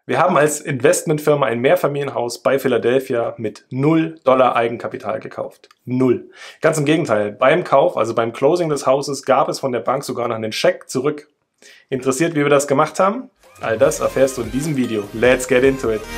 Wir haben als Investmentfirma ein Mehrfamilienhaus bei Philadelphia mit $0 Eigenkapital gekauft. Null. Ganz im Gegenteil, beim Kauf, also beim Closing des Hauses, gab es von der Bank sogar noch einen Scheck zurück. Interessiert, wie wir das gemacht haben? All das erfährst du in diesem Video. Let's get into it!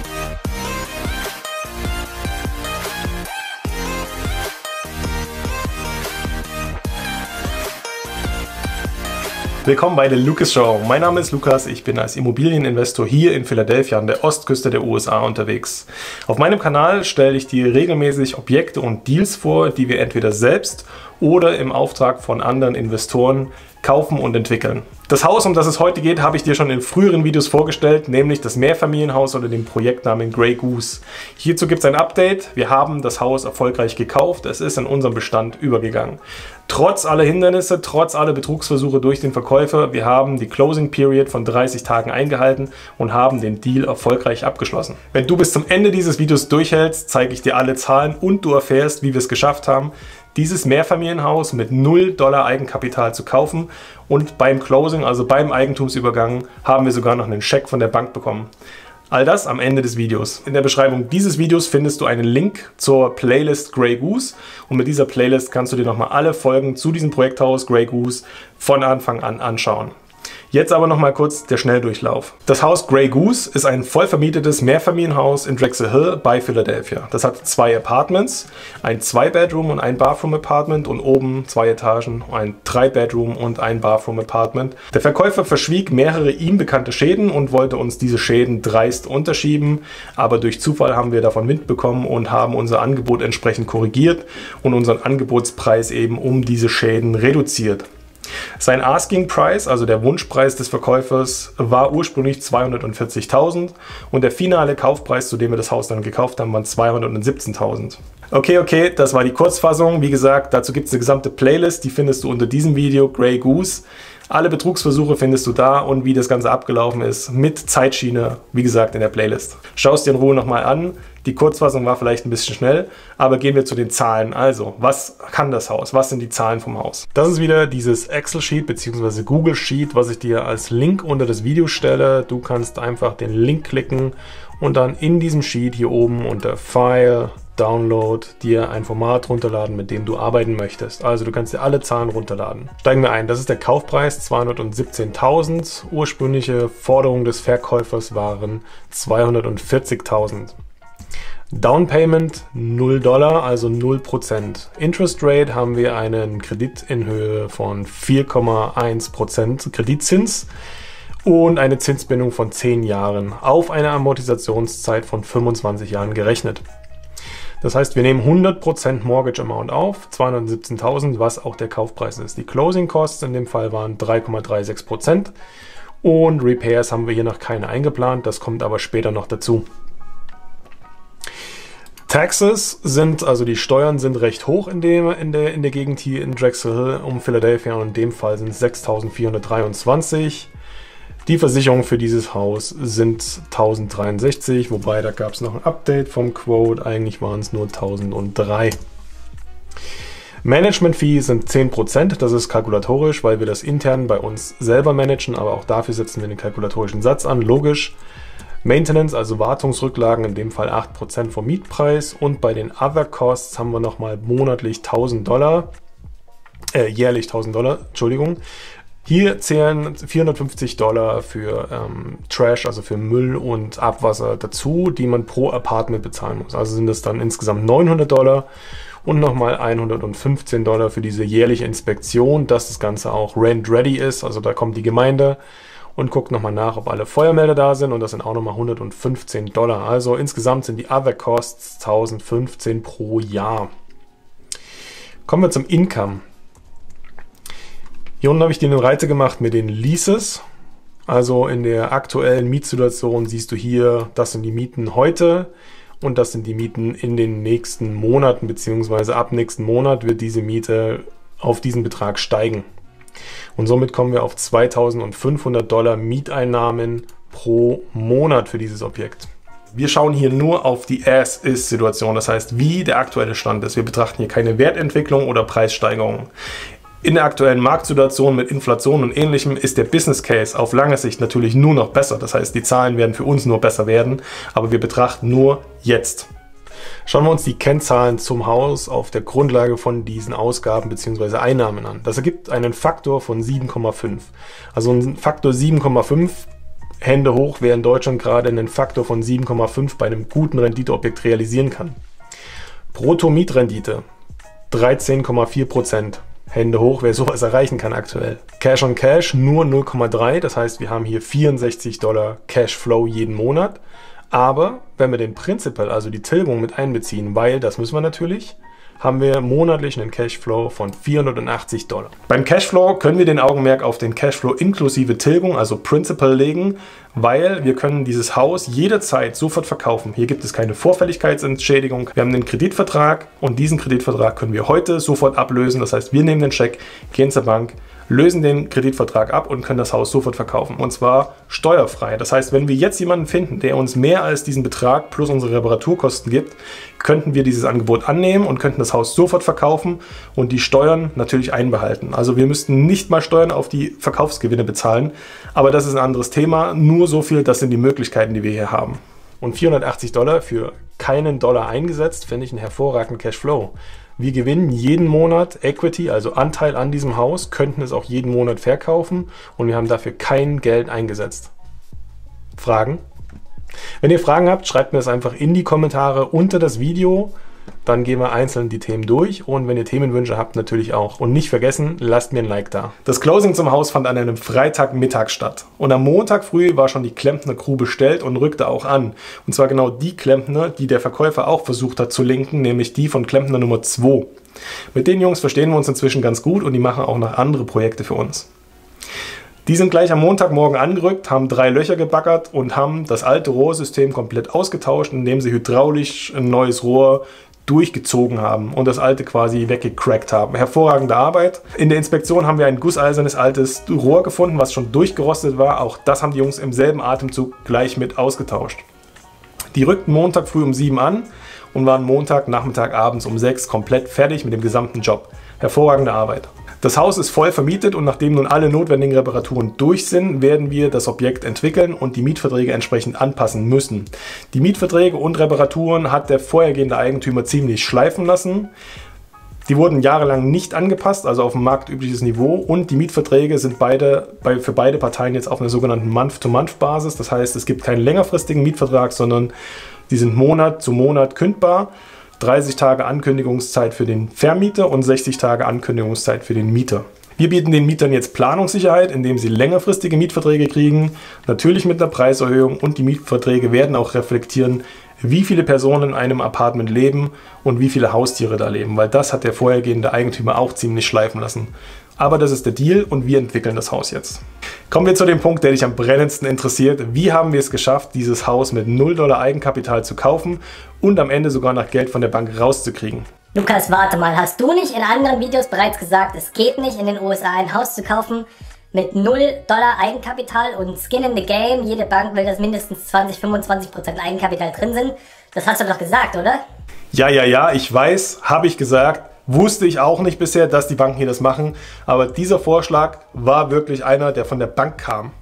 Willkommen bei der Lucas Show. Mein Name ist Lukas, ich bin als Immobilieninvestor hier in Philadelphia an der Ostküste der USA unterwegs. Auf meinem Kanal stelle ich dir regelmäßig Objekte und Deals vor, die wir entweder selbst oder im Auftrag von anderen Investoren kaufen und entwickeln. Das Haus, um das es heute geht, habe ich dir schon in früheren Videos vorgestellt, nämlich das Mehrfamilienhaus unter dem Projektnamen Grey Goose. Hierzu gibt es ein Update. Wir haben das Haus erfolgreich gekauft. Es ist in unseren Bestand übergegangen. Trotz aller Hindernisse, trotz aller Betrugsversuche durch den Verkäufer, wir haben die Closing Period von 30 Tagen eingehalten und haben den Deal erfolgreich abgeschlossen. Wenn du bis zum Ende dieses Videos durchhältst, zeige ich dir alle Zahlen und du erfährst, wie wir es geschafft haben, dieses Mehrfamilienhaus mit $0 Eigenkapital zu kaufen, und beim Closing, also beim Eigentumsübergang, haben wir sogar noch einen Scheck von der Bank bekommen. All das am Ende des Videos. In der Beschreibung dieses Videos findest du einen Link zur Playlist Grey Goose, und mit dieser Playlist kannst du dir nochmal alle Folgen zu diesem Projekthaus Grey Goose von Anfang an anschauen. Jetzt aber nochmal kurz der Schnelldurchlauf. Das Haus Grey Goose ist ein voll vermietetes Mehrfamilienhaus in Drexel Hill bei Philadelphia. Das hat 2 Apartments, ein 2-Bedroom und ein Bathroom-Apartment und oben 2 Etagen, ein 3-Bedroom und ein Bathroom-Apartment. Der Verkäufer verschwieg mehrere ihm bekannte Schäden und wollte uns diese Schäden dreist unterschieben, aber durch Zufall haben wir davon Wind bekommen und haben unser Angebot entsprechend korrigiert und unseren Angebotspreis eben um diese Schäden reduziert. Sein Asking Price, also der Wunschpreis des Verkäufers, war ursprünglich $240.000 und der finale Kaufpreis, zu dem wir das Haus dann gekauft haben, waren $217.000. Okay, das war die Kurzfassung. Wie gesagt, dazu gibt es eine gesamte Playlist, die findest du unter diesem Video, Grey Goose. Alle Betrugsversuche findest du da und wie das Ganze abgelaufen ist mit Zeitschiene, wie gesagt, in der Playlist. Schau es dir in Ruhe nochmal an. Die Kurzfassung war vielleicht ein bisschen schnell, aber gehen wir zu den Zahlen. Also, was kann das Haus? Was sind die Zahlen vom Haus? Das ist wieder dieses Excel-Sheet bzw. Google-Sheet, was ich dir als Link unter das Video stelle. Du kannst einfach den Link klicken und dann in diesem Sheet hier oben unter File, Download, dir ein Format runterladen, mit dem du arbeiten möchtest. Also du kannst dir alle Zahlen runterladen. Steigen wir ein. Das ist der Kaufpreis, $217.000. Ursprüngliche Forderung des Verkäufers waren $240.000. Down Payment $0, also 0%. Interest Rate haben wir einen Kredit in Höhe von 4,1% Kreditzins und eine Zinsbindung von 10 Jahren auf eine Amortisationszeit von 25 Jahren gerechnet. Das heißt, wir nehmen 100% Mortgage Amount auf, $217.000, was auch der Kaufpreis ist. Die Closing Costs in dem Fall waren 3,36% und Repairs haben wir hier noch keine eingeplant, das kommt aber später noch dazu. Taxes sind, also die Steuern sind recht hoch in der Gegend hier in Drexel Hill um Philadelphia, und in dem Fall sind es 6.423. Die Versicherungen für dieses Haus sind 1.063, wobei da gab es noch ein Update vom Quote, eigentlich waren es nur 1.003. Management Fee sind 10%, das ist kalkulatorisch, weil wir das intern bei uns selber managen, aber auch dafür setzen wir den kalkulatorischen Satz an, logisch. Maintenance, also Wartungsrücklagen, in dem Fall 8% vom Mietpreis, und bei den Other Costs haben wir nochmal monatlich jährlich $1.000, Entschuldigung. Hier zählen $450 für Trash, also für Müll und Abwasser dazu, die man pro Apartment bezahlen muss. Also sind das dann insgesamt $900 und nochmal $115 für diese jährliche Inspektion, dass das Ganze auch rent-ready ist. Also da kommt die Gemeinde und guckt nochmal nach, ob alle Feuermelder da sind, und das sind auch nochmal $115. Also insgesamt sind die Other Costs $1.015 pro Jahr. Kommen wir zum Income. Hier unten habe ich dir eine Reite gemacht mit den Leases. Also in der aktuellen Mietsituation siehst du hier, das sind die Mieten heute und das sind die Mieten in den nächsten Monaten, beziehungsweise ab nächsten Monat wird diese Miete auf diesen Betrag steigen. Und somit kommen wir auf $2.500 Mieteinnahmen pro Monat für dieses Objekt. Wir schauen hier nur auf die As-Is-Situation, das heißt, wie der aktuelle Stand ist. Wir betrachten hier keine Wertentwicklung oder Preissteigerung. In der aktuellen Marktsituation mit Inflation und Ähnlichem ist der Business Case auf lange Sicht natürlich nur noch besser. Das heißt, die Zahlen werden für uns nur besser werden, aber wir betrachten nur jetzt. Schauen wir uns die Kennzahlen zum Haus auf der Grundlage von diesen Ausgaben bzw. Einnahmen an. Das ergibt einen Faktor von 7,5. Also ein Faktor 7,5, Hände hoch, wer in Deutschland gerade einen Faktor von 7,5 bei einem guten Renditeobjekt realisieren kann. Brutto-Mietrendite 13,4%. Hände hoch, wer sowas erreichen kann aktuell. Cash on Cash nur 0,3, das heißt, wir haben hier $64 Cashflow jeden Monat. Aber wenn wir den Principal, also die Tilgung mit einbeziehen, weil das müssen wir natürlich, haben wir monatlich einen Cashflow von $480. Beim Cashflow können wir den Augenmerk auf den Cashflow inklusive Tilgung, also Principal, legen, weil wir können dieses Haus jederzeit sofort verkaufen. Hier gibt es keine Vorfälligkeitsentschädigung. Wir haben einen Kreditvertrag und diesen Kreditvertrag können wir heute sofort ablösen. Das heißt, wir nehmen den Scheck, gehen zur Bank, lösen den Kreditvertrag ab und können das Haus sofort verkaufen. Und zwar steuerfrei. Das heißt, wenn wir jetzt jemanden finden, der uns mehr als diesen Betrag plus unsere Reparaturkosten gibt, könnten wir dieses Angebot annehmen und könnten das Haus sofort verkaufen und die Steuern natürlich einbehalten. Also wir müssten nicht mal Steuern auf die Verkaufsgewinne bezahlen, aber das ist ein anderes Thema. Nur so viel, das sind die Möglichkeiten, die wir hier haben. Und $480 für keinen Dollar eingesetzt, finde ich einen hervorragenden Cashflow. Wir gewinnen jeden Monat Equity, also Anteil an diesem Haus, könnten es auch jeden Monat verkaufen und wir haben dafür kein Geld eingesetzt. Fragen? Wenn ihr Fragen habt, schreibt mir das einfach in die Kommentare unter das Video. Dann gehen wir einzeln die Themen durch und wenn ihr Themenwünsche habt, natürlich auch. Und nicht vergessen, lasst mir ein Like da. Das Closing zum Haus fand an einem Freitagmittag statt. Und am Montag früh war schon die Klempner-Crew bestellt und rückte auch an. Und zwar genau die Klempner, die der Verkäufer auch versucht hat zu linken, nämlich die von Klempner Nummer 2. Mit den Jungs verstehen wir uns inzwischen ganz gut und die machen auch noch andere Projekte für uns. Die sind gleich am Montagmorgen angerückt, haben 3 Löcher gebaggert und haben das alte Rohrsystem komplett ausgetauscht, indem sie hydraulisch ein neues Rohr durchgezogen haben und das alte quasi weggecrackt haben. Hervorragende Arbeit. In der Inspektion haben wir ein gusseisernes altes Rohr gefunden, was schon durchgerostet war. Auch das haben die Jungs im selben Atemzug gleich mit ausgetauscht. Die rückten Montag früh um 7 an und waren Montag, Nachmittag, abends um 6 komplett fertig mit dem gesamten Job. Hervorragende Arbeit. Das Haus ist voll vermietet und nachdem nun alle notwendigen Reparaturen durch sind, werden wir das Objekt entwickeln und die Mietverträge entsprechend anpassen müssen. Die Mietverträge und Reparaturen hat der vorhergehende Eigentümer ziemlich schleifen lassen. Die wurden jahrelang nicht angepasst, also auf ein marktübliches Niveau, und die Mietverträge sind für beide Parteien jetzt auf einer sogenannten Month-to-Month-Basis. Das heißt, es gibt keinen längerfristigen Mietvertrag, sondern die sind Monat zu Monat kündbar. 30 Tage Ankündigungszeit für den Vermieter und 60 Tage Ankündigungszeit für den Mieter. Wir bieten den Mietern jetzt Planungssicherheit, indem sie längerfristige Mietverträge kriegen, natürlich mit einer Preiserhöhung, und die Mietverträge werden auch reflektieren, wie viele Personen in einem Apartment leben und wie viele Haustiere da leben, weil das hat der vorhergehende Eigentümer auch ziemlich schleifen lassen. Aber das ist der Deal und wir entwickeln das Haus jetzt. Kommen wir zu dem Punkt, der dich am brennendsten interessiert. Wie haben wir es geschafft, dieses Haus mit $0 Eigenkapital zu kaufen und am Ende sogar noch Geld von der Bank rauszukriegen? Lukas, warte mal, hast du nicht in anderen Videos bereits gesagt, es geht nicht in den USA ein Haus zu kaufen mit $0 Eigenkapital und Skin in the Game? Jede Bank will, dass mindestens 20-25% Eigenkapital drin sind. Das hast du doch gesagt, oder? Ja, ich weiß, habe ich gesagt. Wusste ich auch nicht bisher, dass die Banken hier das machen, aber dieser Vorschlag war wirklich einer, der von der Bank kam.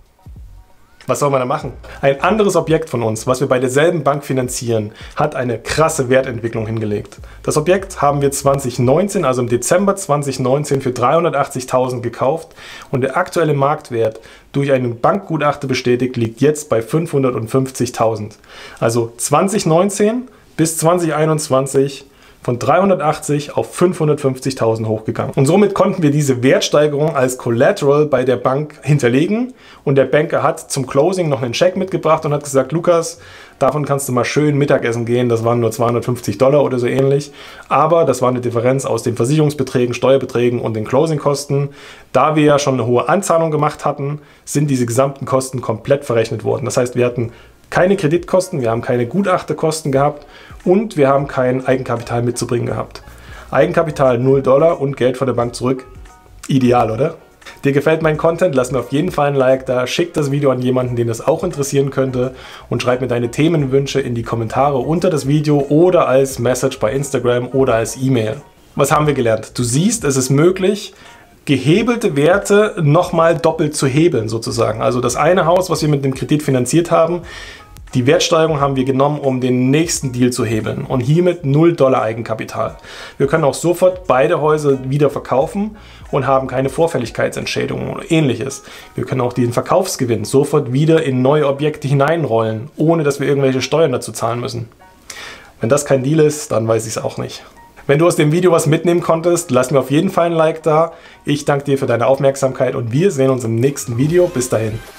Was soll man da machen? Ein anderes Objekt von uns, was wir bei derselben Bank finanzieren, hat eine krasse Wertentwicklung hingelegt. Das Objekt haben wir 2019, also im Dezember 2019, für $380.000 gekauft und der aktuelle Marktwert, durch einen Bankgutachter bestätigt, liegt jetzt bei $550.000. Also 2019 bis 2021 von 380 auf 550.000 hochgegangen. Und somit konnten wir diese Wertsteigerung als Collateral bei der Bank hinterlegen und der Banker hat zum Closing noch einen Scheck mitgebracht und hat gesagt, Lukas, davon kannst du mal schön Mittagessen gehen, das waren nur $250 oder so ähnlich, aber das war eine Differenz aus den Versicherungsbeträgen, Steuerbeträgen und den Closingkosten. Da wir ja schon eine hohe Anzahlung gemacht hatten, sind diese gesamten Kosten komplett verrechnet worden. Das heißt, wir hatten keine Kreditkosten, wir haben keine Gutachterkosten gehabt und wir haben kein Eigenkapital mitzubringen gehabt. Eigenkapital $0 und Geld von der Bank zurück. Ideal, oder? Dir gefällt mein Content? Lass mir auf jeden Fall ein Like da, schick das Video an jemanden, den das auch interessieren könnte und schreib mir deine Themenwünsche in die Kommentare unter das Video oder als Message bei Instagram oder als E-Mail. Was haben wir gelernt? Du siehst, es ist möglich, gehebelte Werte nochmal doppelt zu hebeln sozusagen. Also das eine Haus, was wir mit dem Kredit finanziert haben, die Wertsteigerung haben wir genommen, um den nächsten Deal zu hebeln und hiermit $0 Eigenkapital. Wir können auch sofort beide Häuser wieder verkaufen und haben keine Vorfälligkeitsentschädigung oder ähnliches. Wir können auch den Verkaufsgewinn sofort wieder in neue Objekte hineinrollen, ohne dass wir irgendwelche Steuern dazu zahlen müssen. Wenn das kein Deal ist, dann weiß ich es auch nicht. Wenn du aus dem Video was mitnehmen konntest, lass mir auf jeden Fall ein Like da. Ich danke dir für deine Aufmerksamkeit und wir sehen uns im nächsten Video. Bis dahin.